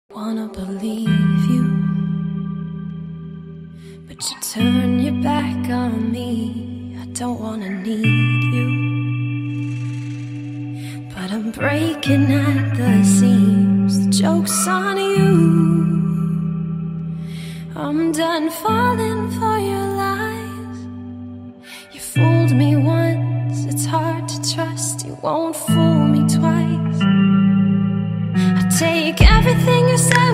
Wanna believe you, but you turn your back on me. I don't wanna need you, but I'm breaking at the seams. The joke's on you. I'm done falling for your lies. You fooled me once, it's hard to trust. You won't fool me twice. I take everything you said